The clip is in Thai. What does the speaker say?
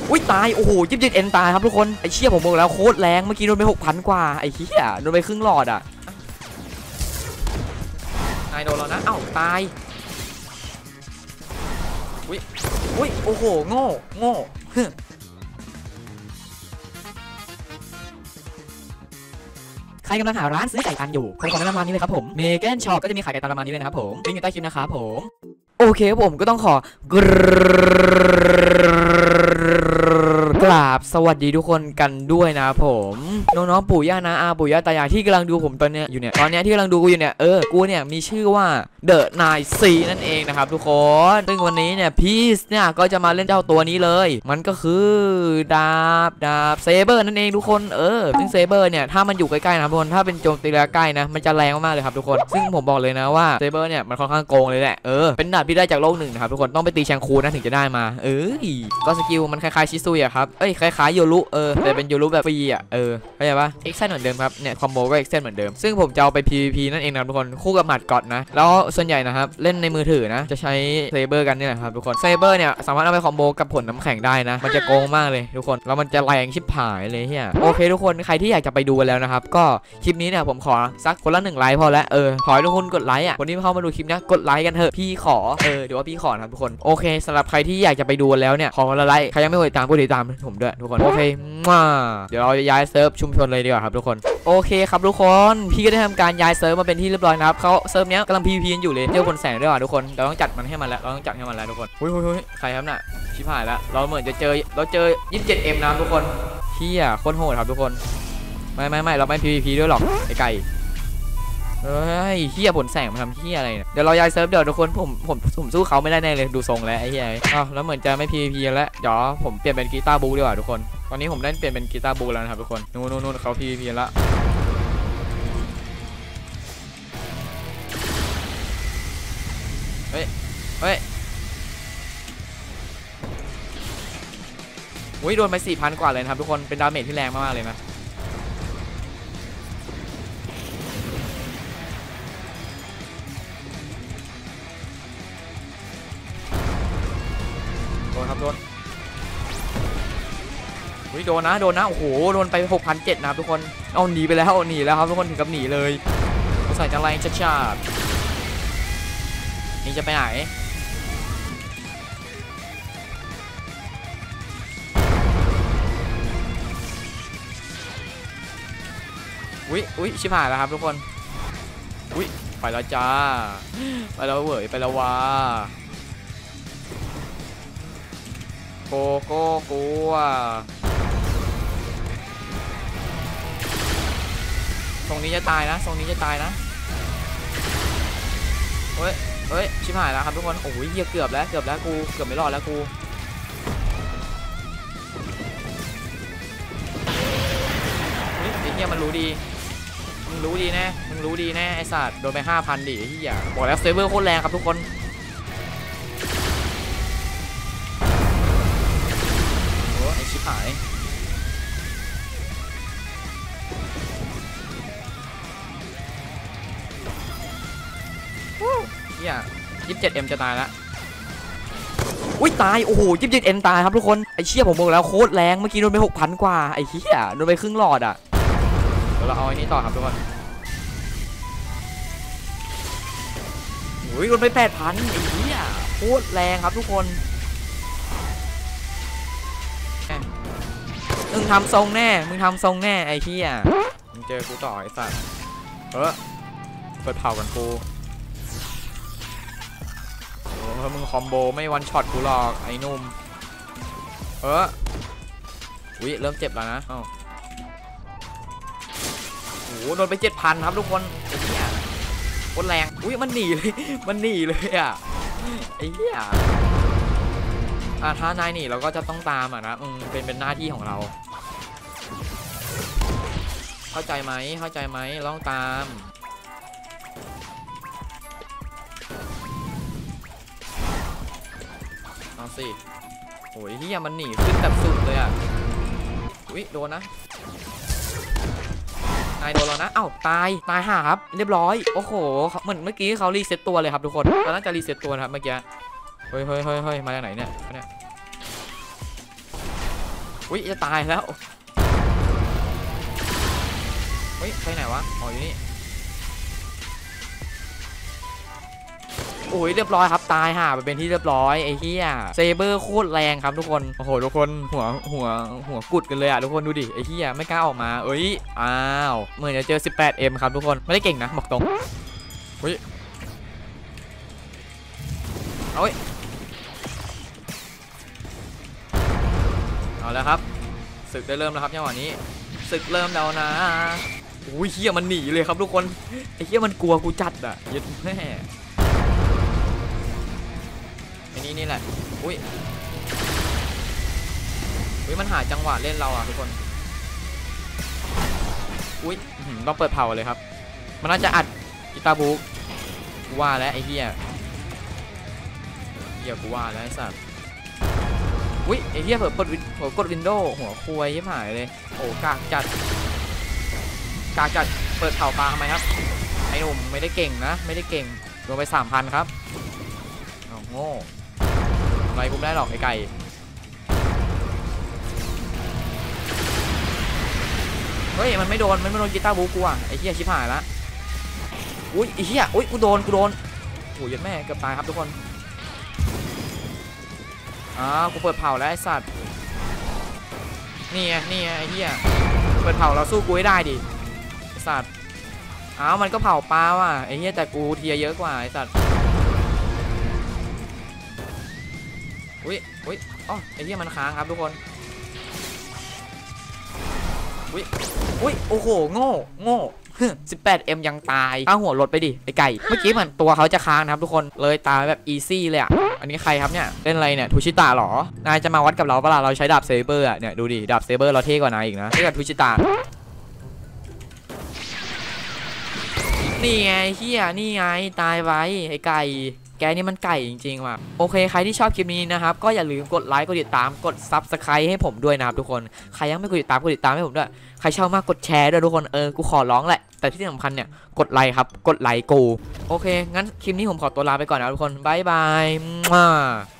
อุ้ยตายโอ้โหยิบเอ็นตายครับทุกคนไอ้เชี่ยผมบอกแล้วโคตรแรงเมื่อกี้โดนไป6,000 กว่าไอ้เหี้ยโดนไปครึ่งหลอดอ่ะนายโดนแล้วนะเอ้าตายอุ้ยโอ้โหโง่ใครกำลังหาร้านซื้อไก่ตันอยู่ผมขอแนะนำร้านนี้เลยครับผมเมแกนช็อปก็จะมีขายไก่ตันประมาณนี้เลยนะครับผมลิงก์อยู่ใต้คลิปนะครับผมโอเคผมก็ต้องขอกราบสวัสดีทุกคนกันด้วยนะผมน้องๆปู่ย่านะอาปู่ย่าตายายที่กำลังดูผมตอนเนี้ยอยู่เนี่ยตอนเนี้ยที่กำลังดูกูอยู่เนี่ยกูเนี่ยมีชื่อว่าเดอะนายซีนั่นเองนะครับทุกคนซึ่งวันนี้เนี่ยพีซเนี่ยก็จะมาเล่นเจ้าตัวนี้เลยมันก็คือดาบเซเบอร์นั่นเองทุกคนซึ่งเซเบอร์เนี่ยถ้ามันอยู่ใกล้ๆนะทุกคนถ้าเป็นโจมตีระยะใกล้นะมันจะแรงมากๆเลยครับทุกคนซึ่งผมบอกเลยนะว่าเซเบอร์เนี่ยมันค่อนข้างโกงเลยแหละเป็นดาบที่ได้จากโลกหนึ่งนะครับทุกคนต้องไปตีแชงคูนะถึงจะได้มาก็สกิลมันคล้ายๆชิซุยอะครับคล้ายๆโยรุแต่เป็นโยรุแบบฟรีอ่ะเข้าใจปะเอ็กเซนเหมือนเดิมครับเนี่ยคอมโบก็เอ็กเซนเหมือนเดิมซึ่งผมจะเอาไป PVP นั่นเองนะทุกคนคู่กับหมัดกอดนะแล้วส่วนใหญ่นะครับเล่นในมือถือนะจะใช้เซเบอร์กันนี่แหละครับทุกคนเซเบอร์เนี่ยสามารถเอาไปคอมโบกับผลน้ำแข็งได้นะมันจะโกงมากเลยทุกคนแล้วมันจะแรงชิบหายเลยเฮียโอเคทุกคนใครที่อยากจะไปดูกันแล้วนะครับก็คลิปนี้เนี่ยผมขอสักคนละ1 ไลค์พอแล้วขอให้ทุกคนกดไลค์อ่ะคนที่เข้ามาดูคลิปนี้กดไลค์กันเถอะพี่ขอเดี๋ยวว่าพี่ขอนะครับทุกคนโอเคสำหรับใครที่อยากจะไปดูแล้วเนี่ยขอละไลค์ใครยังไม่กดติดตามก็ติดตามผมด้วยทุกคนโอเคเดี๋ยวเราจะย้ายเซิร์ฟชุมชนเลยดีกว่าครับทุกคนโอเคครับทุกคนพี่ก็ได้ทำการย้ายเซิร์ฟมาเป็นที่เรียบร้อยนะครับเขาเซิร์ฟเนี้ยกำลัง PVP อยู่เลยเที่ยวบนแสงด้วยว่ะทุกคนเราต้องจัดมันให้มันแล้วทุกคนหุ้ยใครครับน่ะชิบหายแล้วเราเหมือนจะเจอ27M นะทุกคนเฮียโคตรโหดครับทุกคนไม่เราไม่ PVP ด้วยหรอกไอ้ไก่เฮียผลแสงมันทำเฮียอะไรเนี่ยเดี๋ยวเราย้ายเซิร์ฟเดี๋ยวทุกคนผมสู้เขาไม่ได้แน่เลยดูทรงแล้วไอ้เฮียแล้วเหมือนจะไม่ PVP แล้วเดี๋ยวผมเปลี่ยนเป็นกีตาร์บูดีกว่าทุกคนตอนนี้ผมได้เปลี่ยนเป็นกีตาร์บูแล้วนะครับทุกคนนู่นเขา PVP แล้วเฮ้ยอุ้ยโดนไป 4,000 กว่าเลยนะครับทุกคนเป็นดาเมจที่แรงมากๆเลยนะโดนอุ้ยโดนนะโอ้โหโดนไป 6,700 นะครับทุกคนเอาหนีไปแล้วครับทุกคนถึงกับหนีเลยใส่จะแรงชัดนี่จะไปไหนอุ้ยชิบหายแล้วครับทุกคนอุ้ยไปแล้วจ้าไปแล้วเว้ยไปแล้ววะโกกูอ่ะตรงนี้จะตายนะเฮ้ยชิบหายแล้วครับทุกคนโอ้ยเกือบแล้วกูเกือบไม่รอดแล้วกูไอ้เหี้ยมันรู้ดีแน่ไอ้สัตว์โดนไป 5,000 ดิไอ้เหี้ยบอกแล้วเซเวอร์โคตรแรงครับทุกคนไอ้ชิบหาย27M จะตายแล้วอุ้ยตายโอ้โห27Mตายครับทุกคนไอ้เชี่ยผมบอกแล้วโคตรแรงเมื่อกี้โดนไป6,000 กว่าไอ้เหี้ยโดนไปครึ่งหลอดอ่ะเดี๋ยวเราเอาอันนี้ต่อครับทุกคนอุ้ยโดนไป 8,000 ไอ้เหี้ยโคตรแรงครับทุกคนมึงทำทรงแน่ไอ้เหี้ยมึงเจอกูต่อไอ้สัตว์เปิดเผากันกูมึงคอมโบไม่วันช็อตกูหรอกไอ้นุ่มอุ้ยเริ่มเจ็บแล้วนะโอ้โหโดนไป 7,000 ครับทุกคนไอ้เหี้ยโคตรแรงอุ้ยมันหนีเลยอ่ะไอ้เหี้ยถ้านายหนีเราก็จะต้องตามอ่ะนะเป็นหน้าที่ของเราเข้าใจไหมต้องตามเอาสิโอ้ยเฮียมันหนีขึ้นแบบสุดเลยอ่ะอุ้ยโดนนะนายโดนแล้วนะเอ้าตายห่าครับเรียบร้อยโอ้โหเหมือนเมื่อกี้เขารีเซ็ตตัวเลยครับทุกคนตอนนั้นจะรีเซ็ตตัวนะครับเมื่อกี้เฮ้ยมาจากไหนเนี่ยอุ้ยจะตายแล้วเฮ้ยไปไหนวะอ๋ออยู่นี่โอ้ยเรียบร้อยครับตายห่าไปเป็นที่เรียบร้อยไอ้เหี้ยเซเบอร์โคตรแรงครับทุกคนโอ้โหทุกคนหัวกุดกันเลยอ่ะทุกคนดูดิไอ้เหี้ยไม่กล้าออกมาเอ้ยอ้าวเหมือนจะเจอ 18M ครับทุกคนไม่ได้เก่งนะบอกตรงเฮ้ยเอาแล้วครับศึกได้เริ่มแล้วครับจังหวะนี้ศึกเริ่มแล้วนะอุ้ยเหี้ยมันหนีเลยครับทุกคนไอ้เหี้ยมันกลัวกูจัดอ่ะยัดแม่นี่แหละอุ้ยมันหาจังหวะเล่นเราอ่ะทุกคนอุ้ยต้องเปิดเผาเลยครับมันน่าจะอัดกีตาร์บุ๊กกูว่าแล้วไอ้เหี้ยกูว่าแล้วไอ้สัตว์อุ้ยไอ้เหี้ยเผลอกดวินโดว์หัวคุยยิ่งหายเลยโอ้กากจัดเปิดเผาปลาทำไมครับไอ้หนุ่มไม่ได้เก่งนะไม่ได้เก่งโดนไป 3,000 ครับโง่อะไรกูไม่ได้หรอกไอ้ไก่เฮ้ยมันไม่โดนกีตาร์บูกูอ่ะไอ้เหี้ยชิบหายละอุ้ยไอ้เหี้ยอุ้ยกูโดนโอ้ยยัดแม่เกือบตายครับทุกคนกูเปิดเผาแล้วไอ้สัตว์นี่ไงไอ้เหี้ยเปิดเผาเราสู้กูให้ได้ดิไอ้สัตว์มันก็เผาปลาว่ะไอ้เหี้ยแต่กูเทียเยอะกว่าไอ้สัตว์อุ้ยอ๋อไอ้เหี้ยมันค้างครับทุกคนอุ้ยโอ้โหโง่ 18M ยังตายข้าหัวรถไปดิไอ้ไก่เมื่อกี้เหมือนตัวเขาจะค้างนะครับทุกคนเลยตายแบบอีซี่เลยอ่ะอันนี้ใครครับเนี่ยเล่นอะไรเนี่ยทูชิตะหรอนายจะมาวัดกับเราเปล่าเราใช้ดาบเซเบอร์อ่ะเนี่ยดูดิดาบเซเบอร์เราเท่กว่านายอีกนะเท่กับทูชิตะนี่ไงเฮียนี่ไงตายไว้ไอ้ไก่แกนี่มันไก่จริงๆว่ะโอเคใครที่ชอบคลิปนี้นะครับก็อย่าลืมกดไลค์กดติดตามกด Subscribe ให้ผมด้วยนะครับทุกคนใครยังไม่กดติดตามให้ผมด้วยใครชอบมากกดแชร์ด้วยทุกคนกูขอร้องแหละแต่ที่สำคัญเนี่ยกดไลค์ครับกดไลค์กูโอเคงั้นคลิปนี้ผมขอตัวลาไปก่อนนะทุกคนบ๊ายบาย